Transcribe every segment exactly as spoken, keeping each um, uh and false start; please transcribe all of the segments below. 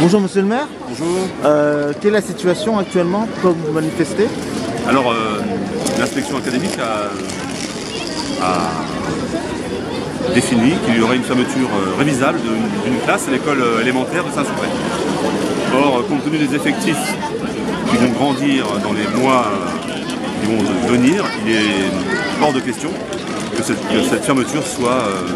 Bonjour monsieur le maire. Bonjour. Euh, quelle est la situation actuellement? Pourquoi vous manifestez? Alors euh, l'inspection académique a, a défini qu'il y aurait une fermeture euh, révisable d'une classe à l'école euh, élémentaire de Saint-Souplay. Or, compte tenu des effectifs qui vont grandir dans les mois euh, qui vont venir, il est hors de question que cette, que cette fermeture soit euh,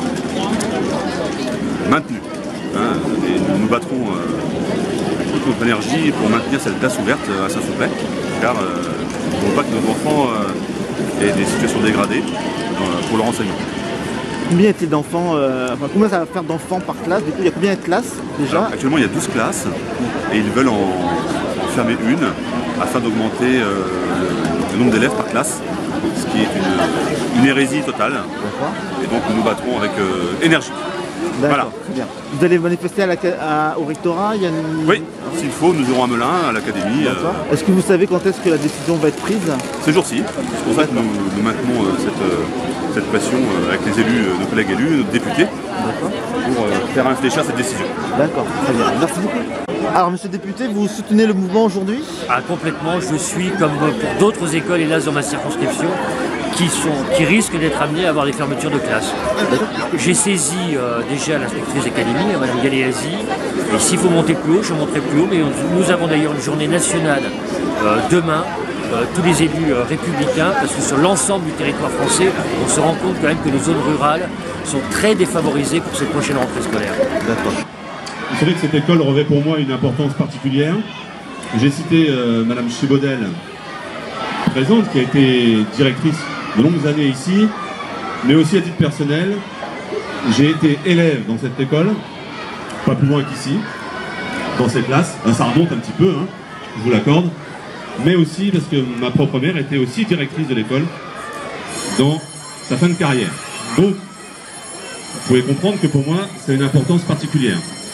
maintenue. Hein, et nous nous battrons euh, toute notre énergie pour maintenir cette classe ouverte à Saint-Souplay, car euh, nous ne voulons pas que nos enfants euh, aient des situations dégradées euh, pour leur enseignement. Combien y a-t-il d'enfants euh, enfin, combien ça va faire d'enfants par classe? Du coup, il y a combien de classes déjà? Alors, actuellement, il y a douze classes et ils veulent en, en fermer une afin d'augmenter euh, le, le nombre d'élèves par classe, ce qui est une, une hérésie totale. Et donc nous nous battrons avec euh, énergie. Voilà. Très bien. Vous allez manifester à la, à, au rectorat? Il y a une... Oui, s'il faut, nous irons à Melun, à l'académie. Euh... Est-ce que vous savez quand est-ce que la décision va être prise? Ces jours-ci. C'est pour ça que nous, nous maintenons euh, cette, euh, cette pression euh, avec les élus, euh, nos collègues élus, nos députés, pour euh, faire infléchir cette décision. D'accord, très bien. Merci beaucoup. Alors, monsieur le député, vous soutenez le mouvement aujourd'hui? Ah, complètement. Je suis, comme pour d'autres écoles, hélas, dans ma circonscription, qui, sont, qui risquent d'être amenés à avoir des fermetures de classe. J'ai saisi euh, déjà l'inspectrice d'académie, Mme Galéasi, et s'il faut monter plus haut, je monterai plus haut, mais nous avons d'ailleurs une journée nationale euh, demain, euh, tous les élus euh, républicains, parce que sur l'ensemble du territoire français, on se rend compte quand même que les zones rurales sont très défavorisées pour cette prochaine rentrée scolaire. D'accord. Vous savez que cette école revêt pour moi une importance particulière. J'ai cité euh, Mme Chibaudel, présente, qui a été directrice de longues années ici, mais aussi à titre personnel. J'ai été élève dans cette école, pas plus loin qu'ici, dans cette classe. Ça remonte un petit peu, hein, je vous l'accorde, mais aussi parce que ma propre mère était aussi directrice de l'école dans sa fin de carrière. Donc, vous pouvez comprendre que pour moi, c'est une importance particulière.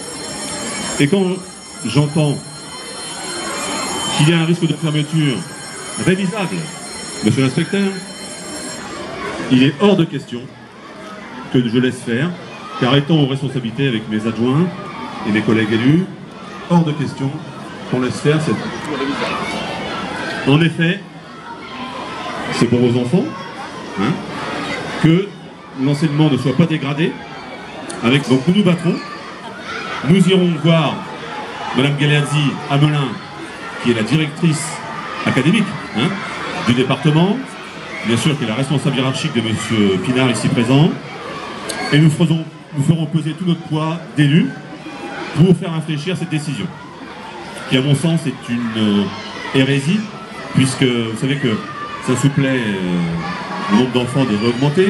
Et quand j'entends qu'il y a un risque de fermeture révisable, monsieur l'inspecteur, il est hors de question que je laisse faire, car étant aux responsabilités avec mes adjoints et mes collègues élus, hors de question qu'on laisse faire cette fermeture révisable. En effet, c'est pour vos enfants, hein, que l'enseignement ne soit pas dégradé. Avec, donc nous nous battrons. Nous irons voir Mme Galéasi à Melun, qui est la directrice académique hein, du département, bien sûr qui est la responsable hiérarchique de M. Pinard ici présent, et nous, faisons, nous ferons peser tout notre poids d'élus pour faire infléchir cette décision, qui à mon sens est une euh, hérésie, puisque vous savez que Saint-Souplay, euh, le nombre d'enfants devrait augmenter,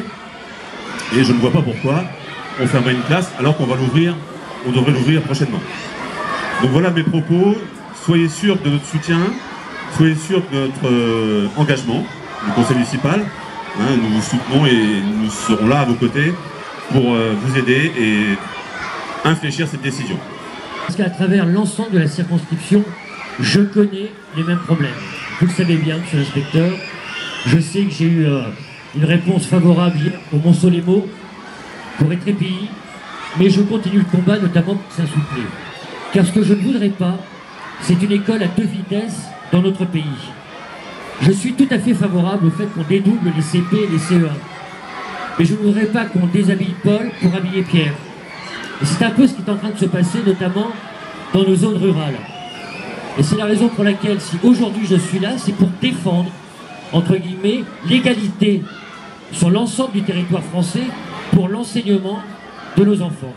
et je ne vois pas pourquoi on fermerait une classe alors qu'on va l'ouvrir, on devrait l'ouvrir prochainement. Donc voilà mes propos, soyez sûrs de notre soutien, soyez sûrs de notre euh, engagement du conseil municipal. Hein, nous vous soutenons et nous serons là à vos côtés pour euh, vous aider et infléchir cette décision. Parce qu'à travers l'ensemble de la circonscription, je connais les mêmes problèmes. Vous le savez bien, monsieur l'inspecteur, je sais que j'ai eu euh, une réponse favorable hier pour Montsolémo, pour Étrépilly, mais je continue le combat, notamment pour Saint-Souplay. Car ce que je ne voudrais pas, c'est une école à deux vitesses dans notre pays. Je suis tout à fait favorable au fait qu'on dédouble les C P et les C E un. Mais je ne voudrais pas qu'on déshabille Paul pour habiller Pierre. Et c'est un peu ce qui est en train de se passer, notamment dans nos zones rurales. Et c'est la raison pour laquelle, si aujourd'hui je suis là, c'est pour défendre, entre guillemets, l'égalité sur l'ensemble du territoire français pour l'enseignement de nos enfants.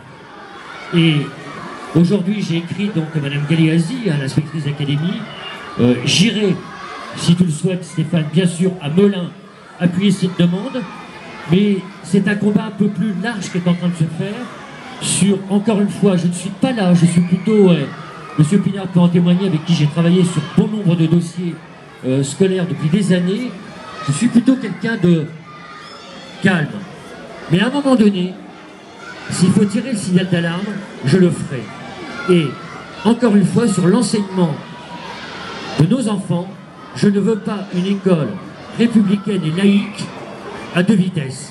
Et aujourd'hui, j'ai écrit donc à Mme Galéasi, à l'inspectrice d'académie, euh, j'irai, si tu le souhaites Stéphane, bien sûr, à Melun, appuyer cette demande, mais c'est un combat un peu plus large qui est en train de se faire sur, encore une fois, je ne suis pas là, je suis plutôt, euh, M. Pinard peut en témoigner, avec qui j'ai travaillé sur bon nombre de dossiers euh, scolaires depuis des années, je suis plutôt quelqu'un de calme. Mais à un moment donné, s'il faut tirer le signal d'alarme, je le ferai. Et, encore une fois, sur l'enseignement de nos enfants, je ne veux pas une école républicaine et laïque à deux vitesses.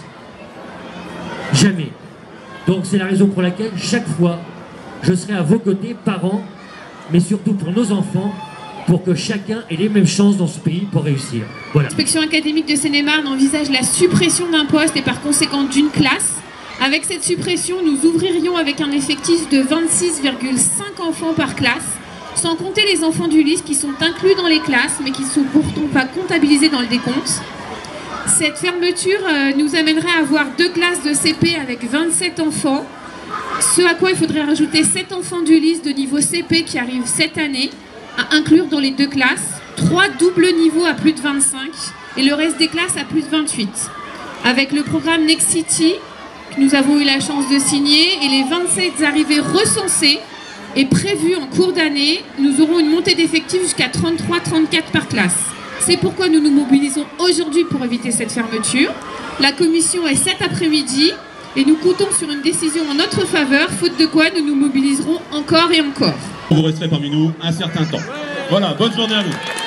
Jamais. Donc c'est la raison pour laquelle, chaque fois, je serai à vos côtés, parents, mais surtout pour nos enfants, pour que chacun ait les mêmes chances dans ce pays pour réussir. Voilà. L'inspection académique de Seine-et-Marne envisage la suppression d'un poste et par conséquent d'une classe. Avec cette suppression, nous ouvririons avec un effectif de vingt-six virgule cinq enfants par classe, sans compter les enfants du lycée qui sont inclus dans les classes, mais qui ne sont pourtant pas comptabilisés dans le décompte. Cette fermeture euh, nous amènerait à avoir deux classes de C P avec vingt-sept enfants, ce à quoi il faudrait rajouter sept enfants du lycée de niveau C P qui arrivent cette année, à inclure dans les deux classes, trois doubles niveaux à plus de vingt-cinq et le reste des classes à plus de vingt-huit. Avec le programme Next City, que nous avons eu la chance de signer, et les vingt-sept arrivées recensées et prévues en cours d'année, nous aurons une montée d'effectifs jusqu'à trente-trois trente-quatre par classe. C'est pourquoi nous nous mobilisons aujourd'hui pour éviter cette fermeture. La commission est cet après-midi et nous comptons sur une décision en notre faveur, faute de quoi nous nous mobiliserons encore et encore. Vous resterez parmi nous un certain temps. Voilà, bonne journée à vous.